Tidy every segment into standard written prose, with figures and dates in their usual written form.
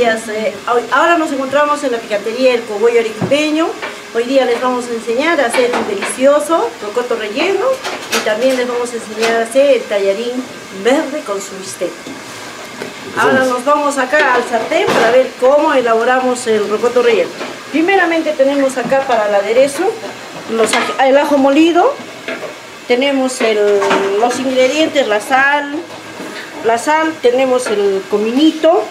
días. Ahora nos encontramos en la picantería El Cogollo Arequipeño. Hoy día les vamos a enseñar a hacer un delicioso rocoto relleno y también les vamos a enseñar a hacer el tallarín verde con su bistec. Ahora nos vamos acá al sartén para ver cómo elaboramos el rocoto relleno. Primeramente tenemos acá para el aderezo el ajo molido, tenemos los ingredientes, la sal, tenemos el cominito,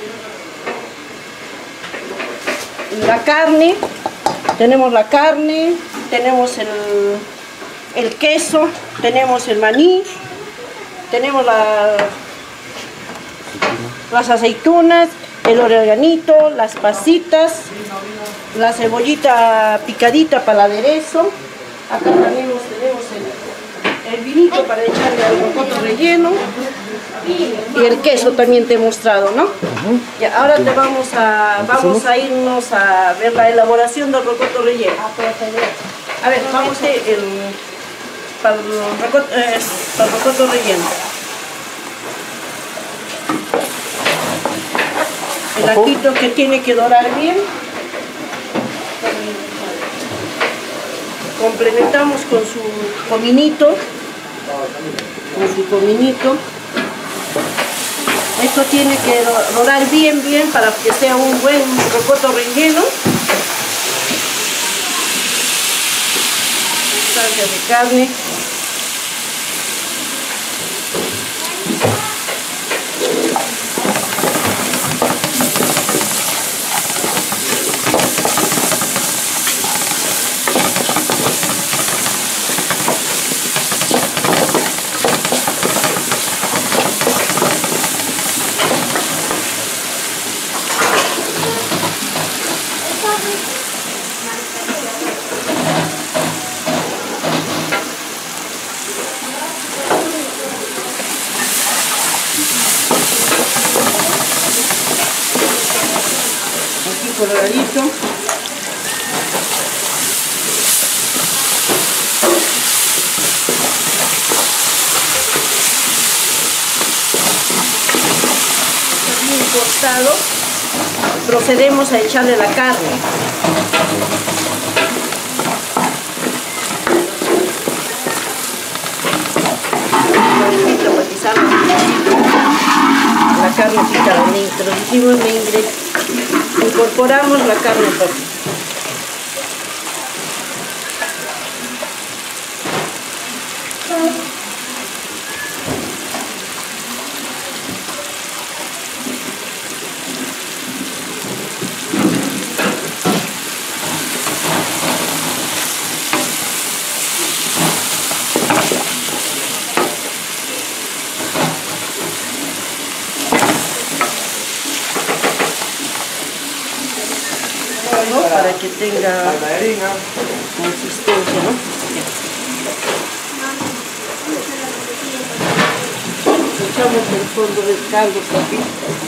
la carne, tenemos el queso, tenemos el maní, tenemos las aceitunas, el oreganito, las pasitas, la cebollita picadita para el aderezo. Acá también tenemos el vinito para echarle al rocoto relleno y el queso también te he mostrado, ¿no? Y ahora vamos a irnos a ver la elaboración del rocoto relleno. A ver, vamos a ir para el rocoto relleno. El ajito que tiene que dorar bien. Complementamos con su cominito. Esto tiene que dorar bien para que sea un buen rocoto relleno. Salsa de carne. Coloradito. Bien cortado. Procedemos a echarle la carne. La carne picada, le introducimos incorporamos la carne por aquí. Para que tenga consistencia, ¿no? Echamos el fondo del caldo por aquí.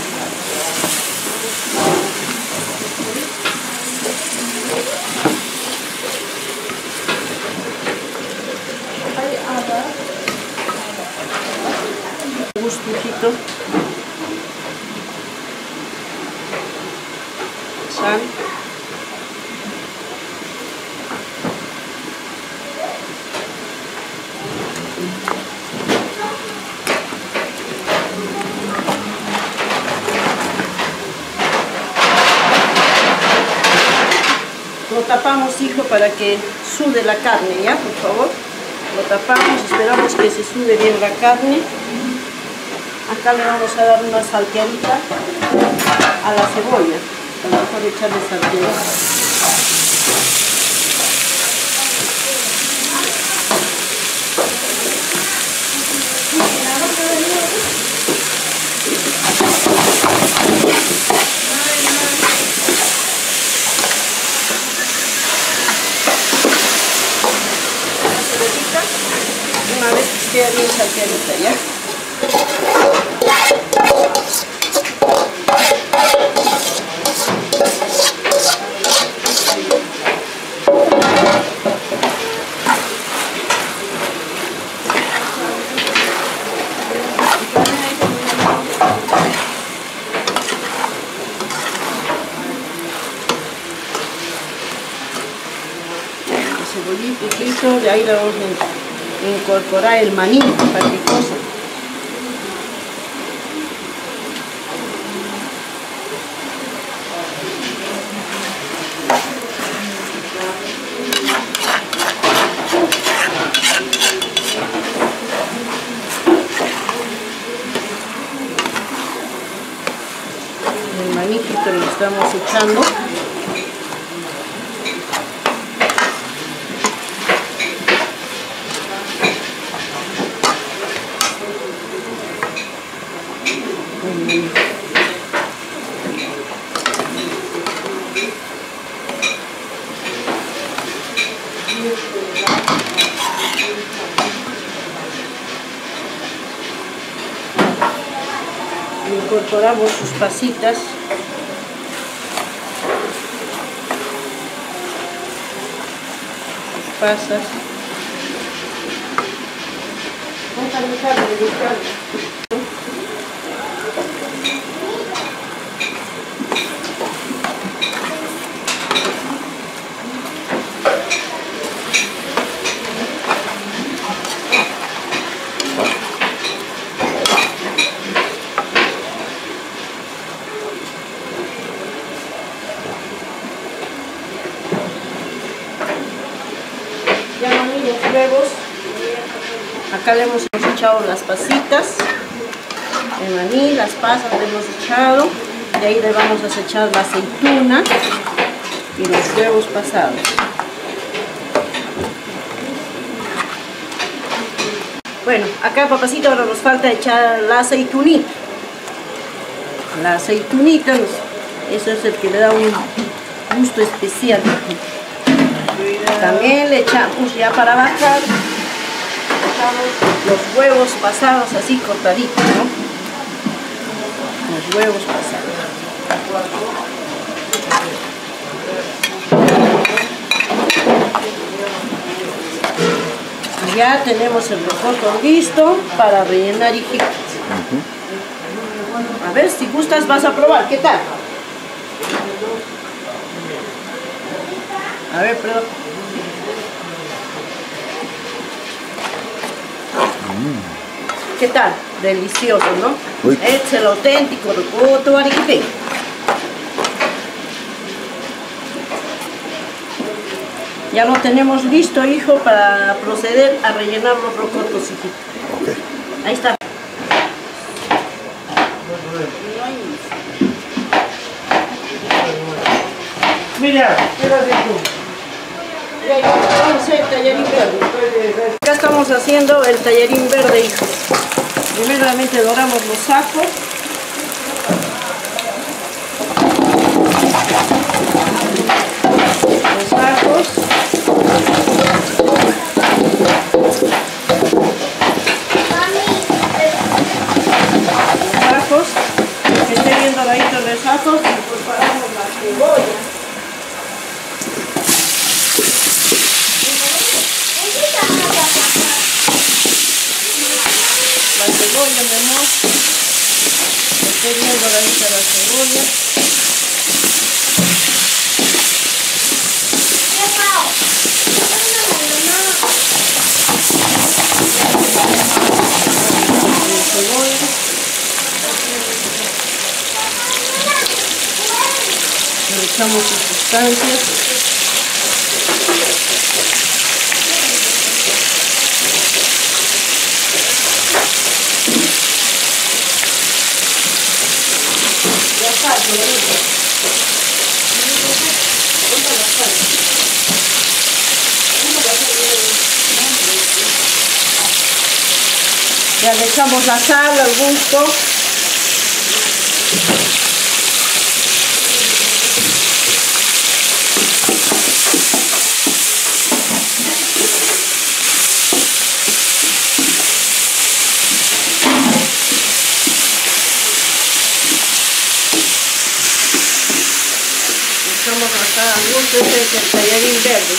Gustito. Sal. Lo tapamos, hijo, para que sude la carne, ¿ya? Por favor. Lo tapamos, esperamos que se sude bien la carne. Acá le vamos a dar una salteadita a la cebolla. A lo mejor echarle salteadita. Una vez que quede bien salteadita, ¿ya? cebollita y listo. De ahí le vamos a incorporar el maní, cualquier cosa. El maní que lo estamos echando. Incorporamos sus pasitas. Sus pasas. Ya maní los huevos. Acá le hemos echado las pasitas, el maní, las pasas le hemos echado. De ahí le vamos a echar la aceituna y los huevos pasados. Bueno, acá papacito ahora nos falta echar la aceitunita. La aceitunita, eso es el que le da un gusto especial. También le echamos ya para bajar, echamos los huevos pasados así cortaditos, ¿no? Los huevos pasados. Ya tenemos el rocoto listo para rellenar, hijita. A ver, si gustas vas a probar, ¿qué tal? A ver, prueba. ¿Qué tal? Delicioso, ¿no? Uy. Es el auténtico rocoto arequipeño. Ya lo tenemos listo, hijo, para proceder a rellenar los rocotos, hijito. Okay. Ahí está. Mira, ¿qué haces tú? Vamos a hacer el tallarín verde. Acá estamos haciendo el tallarín verde, hijo. Primeramente doramos los ajos. Los ajos. Los ajos. Que esté bien doraditos los ajos. Y preparamos la cebolla. La cebolla, mi amor, esté bien doradita la cebolla. Le echamos sus sustancias. Ya le echamos la sal al gusto. Echamos la sal al gusto, este es el tallarín verde.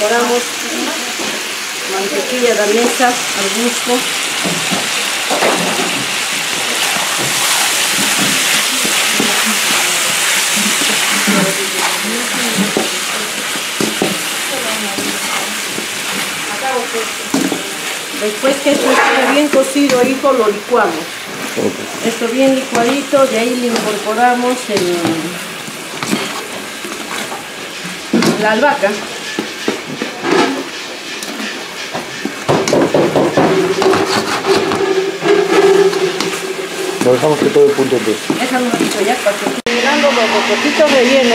incorporamos mantequilla danesa al gusto. Después que esto esté bien cocido, hijo, lo licuamos. Okay. Esto bien licuadito, de ahí le incorporamos la albahaca. Lo dejamos que todo el punto entonces. Déjame un poquito ya para que esté mirando los rocotitos rellenos.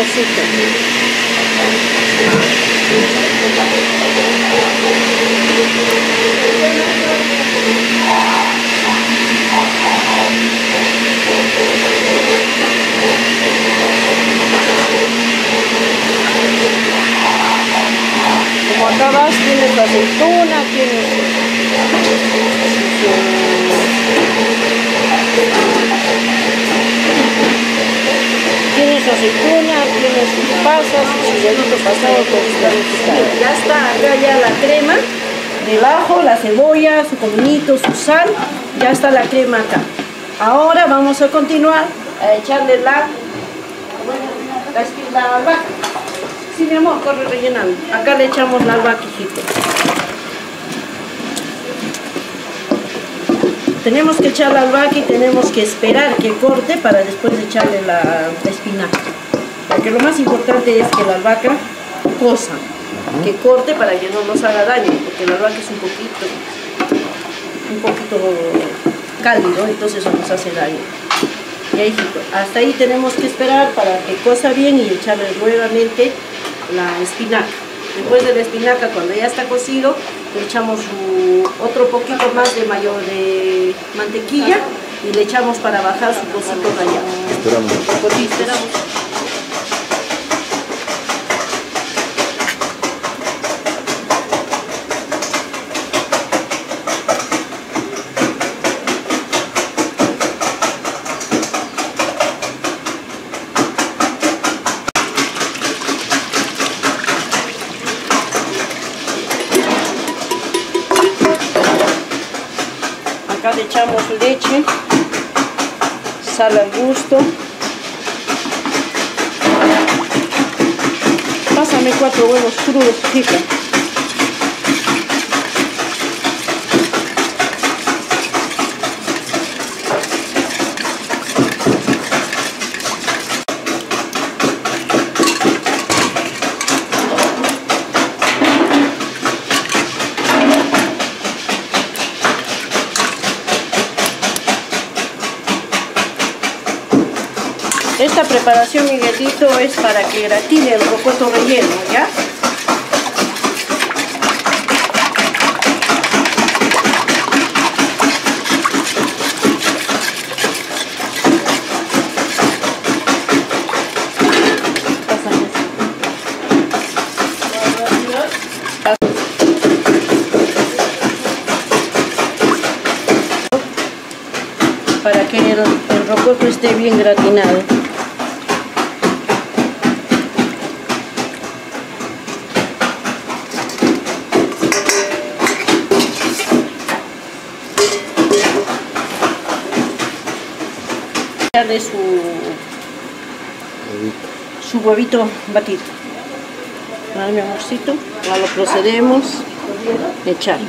Como acá vas, tienes la aceituna, tienes aceituna, tienes sus pasas, sus deditos pasados con sus. Ya está acá ya la crema del ajo, la cebolla, su cominito, su sal, ya está la crema acá. Ahora vamos a continuar a echarle la albahaca. Sí, mi amor, corre rellenando. Acá le echamos la albahaca, hijito. Tenemos que echar la albahaca y tenemos que esperar que corte para después echarle la espinaca. Porque lo más importante es que la albahaca cosa, que corte para que no nos haga daño, porque la albahaca es un poquito cálido, entonces eso nos hace daño. Ya, hijito, hasta ahí tenemos que esperar para que cosa bien y echarle nuevamente la espinaca. Después de la espinaca, cuando ya está cocido, le echamos otro poquito más de mantequilla y le echamos para bajar su cosito rallado. Esperamos. Sí, esperamos. Le echamos leche, sal al gusto. Pásame 4 huevos crudos, chica. Esta preparación, Miguelito, es para que gratine el rocoto relleno, ¿ya? Para que el rocoto esté bien gratinado. De su huevito batido. Vale, mi amorcito, ahora lo procedemos a echar.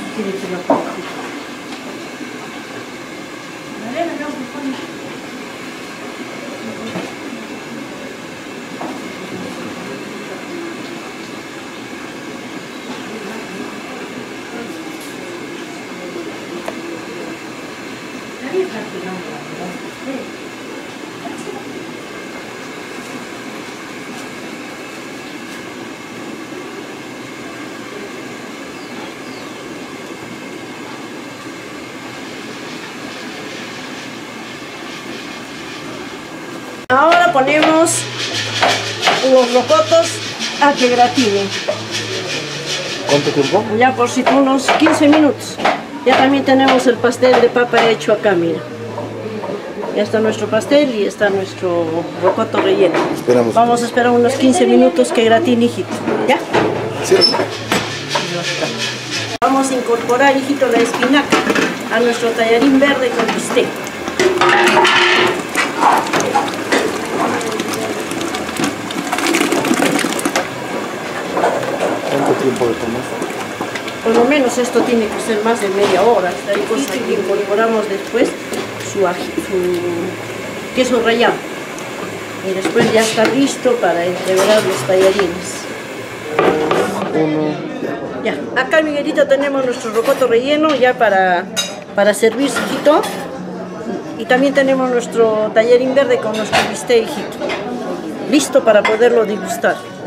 Ahora ponemos los rocotos a que gratinen. ¿Cuánto tiempo? Ya por si unos 15 minutos. Ya también tenemos el pastel de papa hecho acá, mira. Ya está nuestro pastel y está nuestro rocoto relleno. Esperamos. Vamos a esperar unos 15 minutos que gratine, hijito. ¿Ya? Sí. bastante. Vamos a incorporar, hijito, la espinaca a nuestro tallarín verde con bistec. ¿Cuánto tiempo de tomar? Por lo menos esto tiene que ser más de media hora. Hay cosas que incorporamos después, su queso rallado. Y después ya está listo para integrar los tallarines. Ya, acá Miguelito tenemos nuestro rocoto relleno ya para servir, hijito. Y también tenemos nuestro tallarín verde con nuestro bistec, hijito. Listo para poderlo degustar.